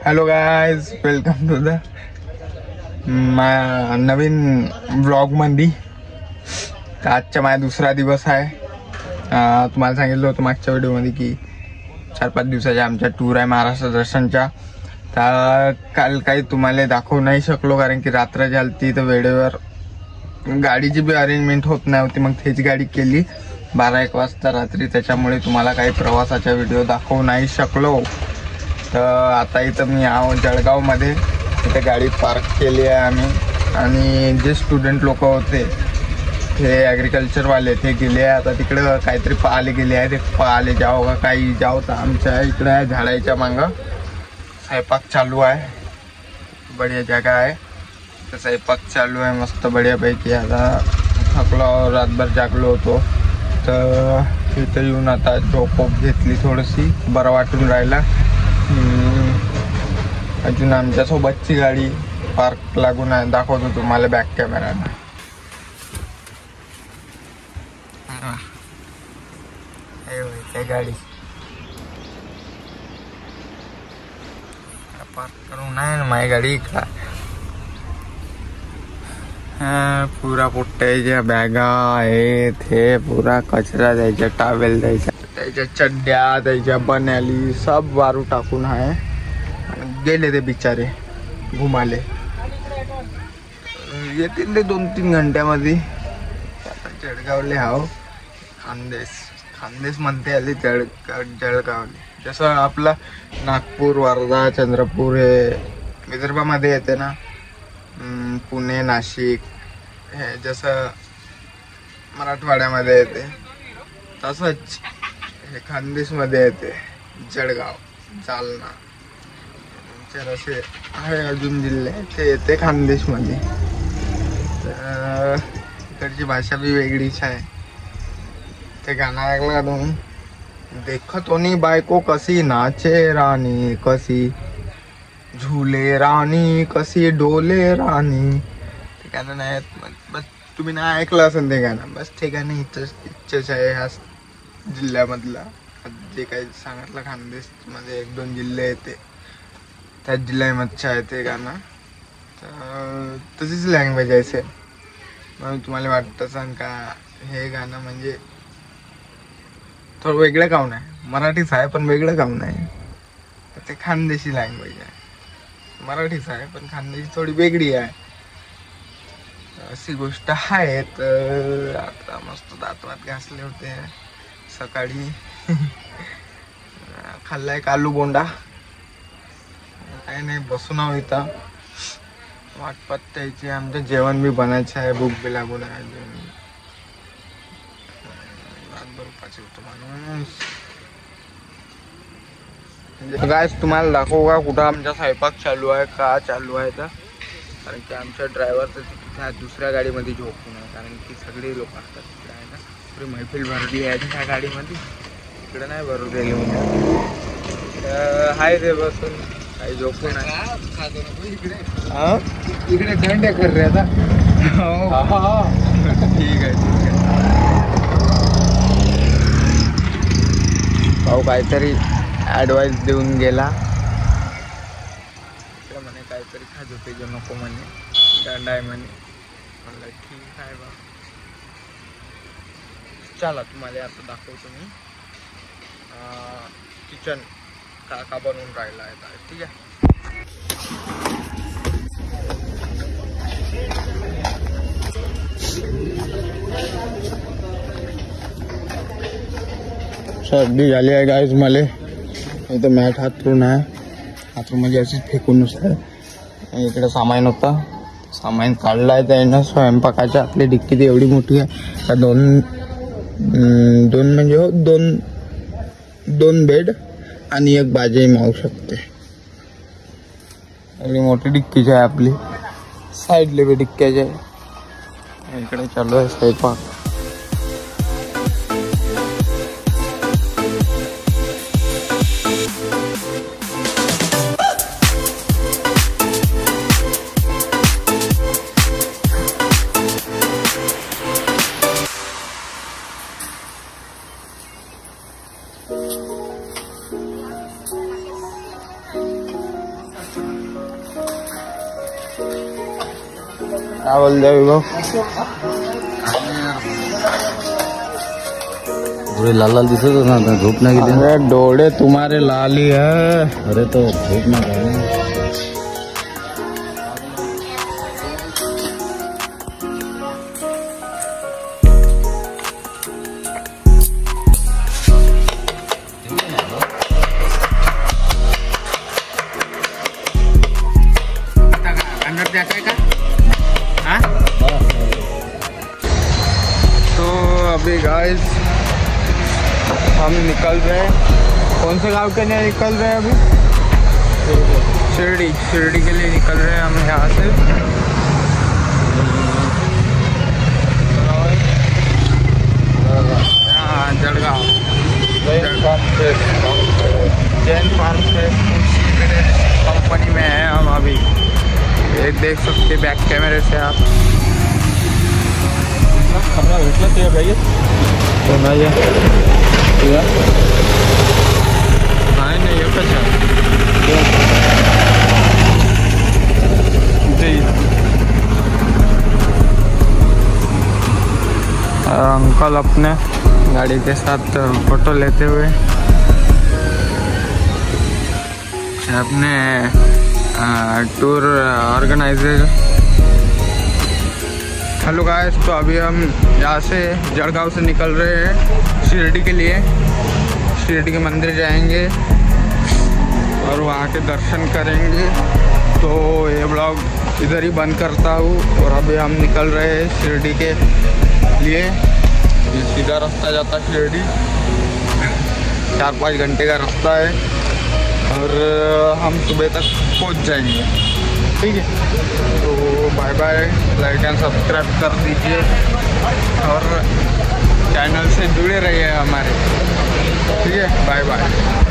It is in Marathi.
Hello guys, welcome to the नवीन ब्लॉग मध्ये. आजचा माझा दुसरा दिवस आहे. तुम्हाला सांगितलं होतं मागच्या व्हिडिओमध्ये की 4-5 दिवसाचा आमचा टूर आहे महाराष्ट्र दर्शनचा. तर काल काही तुम्हाला दाखवू नाही शकलो कारण की रात्र झालती तर वेळेवर गाडीची बी अरेंजमेंट होत नव्हती. मग तेच गाडी केली 12-1 वाजता रात्री, त्याच्यामुळे तुम्हाला काही प्रवासाचा व्हिडिओ दाखवू नाही शकलो. तर आता इथं मी आहो जळगावमध्ये. इथे गाडी पार्क केली आहे आम्ही, आणि जे स्टुडंट लोक होते ते ॲग्रिकल्चरवाले ते गेले आहे आता तिकडं काहीतरी पाहायला गेले आहे. ते पाहायला जाओ का काही जाओ. तर आमच्या इकडं आहे झाडाच्या मागं स्वयंपाक चालू आहे. बढिया जागा आहे तर स्वयंपाक चालू आहे मस्त बढियापैकी. आता थकलो, रातभर जागलो होतो तर इथं येऊन आता झोप घेतली, थोडीशी बरं वाटून राहिला. अजून आमच्या सोबतची गाडी पार्क लागून आहे, दाखवतो तुम्हाला बॅक कॅमेरानं. गाडी पार्क करून आहे ना माझी गाडी इकडं. पुरा पोट्ट्याच्या बॅगा आहेत, हे पुरा कचरा द्यायचा, टावेल द्यायचा, त्याच्या चड्ड्या त्याच्या बन्याली सब वारू टाकून आहे. गेले ते बिचारे घुमाले, येतील ते 2-3 घंट्यामध्ये. आता जळगावले हाव, खानदेश म्हणते आली जळगावले. जसं आपलं नागपूर, वर्धा, चंद्रपूर हे विदर्भामध्ये येते ना, पुणे, नाशिक हे जसं मराठवाड्यामध्ये येते तसंच हे खानदेशमध्ये येते. जळगाव, जालना असे आहे अजून जिल्हे, ते येते खानदेशमध्ये. तर इकडची भाषा बी वेगळीच आहे. ते गाणं ऐकलं का तुम्ही? देखतोनी बायको कशी नाचे राणी, कशी झुले राणी, कशी डोले राणी. ते गाणं नाही बस तुम्ही नाही ऐकलं असेल ते गाणं. बस ते गाणं इच्छाच आहे ह्या जिल्ह्यामधला. जे काही सांगितलं खानदेशमध्ये 1-2 जिल्हे येते त्याच जिल्ह्यामध्ये आहे ते गाणं. तर तशीच लँग्वेज आहे सेम. मग तुम्हाला वाटतं सांग का हे गाणं म्हणजे थोडं वेगळं काऊन आहे? मराठीच आहे पण वेगळं काऊन आहे? तर ते खानदेशी लँग्वेज आहे. मराठीच आहे पण खानदेशी थोडी वेगळी आहे, अशी गोष्ट आहे. तर आता मस्त दात घासले होते सकाळी. खाल्लाय कालू बोंडा. काही नाही, बसून आहो इथं वाट पत्त्याची. आमचं जेवण बी बनायचं आहे, भूक बी लागून आहे. रातभर उपाशी होतो माणूस. काय तुम्हाला दाखवू का कुठं आमचा स्वयंपाक चालू आहे, का चालू आहे? तर कारण की आमच्या ड्रायव्हर तर त्या दुसऱ्या गाडीमध्ये झोपून आहे, कारण की सगळे लोक असतात तिकडे आहे ना. पुरी मैफिल भरली आहे त्या गाडीमध्ये, इकडे नाही भरलेली म्हणजे. हाय रे बसून काही झोपून आहे. इकडे दंड्या कर रे आता. ठीक आहे ठीक आहे. भाऊ काहीतरी ॲडवाईस देऊन गेला, म्हणे काहीतरी खा झोपेचं नको म्हणे, दंड आहे म्हणे. म्हणलं ठीक आहे बा. चला तुम्हाला आता दाखवतो मी किचन का बनवून राहिला आहे. ठीक आहे. सर्दी झाली आहे गाईज मला. इथं मॅट हातरून आहे, हातरून म्हणजे अशीच फेकून नुसतं. इकडे सामान होता, सामान काढलं आहे त्यानं स्वयंपाकाच्या. आपली डिक्की ती एवढी मोठी आहे का दोन म्हणजे हो दोन बेड आणि एक बाजे मावू शकते. एवढी मोठी डिक्कीची आहे आपली. साईडले बी डिक्क्याचे. इकडे चालू आहे स्वयंपाक. क्या बोल रहे हो? थोड़े लाल लाल दिसत होता ना झोप ना गेली. अरे डोळे तुम्हारे लाल ही है. अरे तो झोप ना गेली. अंदर जाता है का? हाँ? तो अभी गाइस हम निकल रहे हैं. कौन से गांव के लिए निकल रहे हैं अभी? शिरडी के लिए निकल रहे हैं हम यहाँ से. हाँ, जड़गांव जैन फार्म से कंपनी में है हम अभी. ये देख सकते बैक कैमरे से आप. कमरा भेटला ते भैया तो नाही नाही एकच आहे. अंकल अपने गाड़ी के साथ फोटो लेते हुए अपने टूर ऑर्गेनाइजर. हेलो गाइस, तो अभी हम यहाँ से जड़गांव से निकल रहे हैं शिरडी के लिए. शिरडी के मंदिर जाएंगे और वहाँ के दर्शन करेंगे. तो ये ब्लॉग इधर ही बंद करता हूँ. और अभी हम निकल रहे हैं शिरडी के लिए. ये सीधा रास्ता जाता है शिरडी. 4-5 घंटे का रास्ता है और हम सुबह तक पहुँच जाएंगे. ठीक है, तो bye bye. Like and subscribe कर दीजिए और चैनल से जुड़े रहिए हमारे. ठीक है, बाय बाय.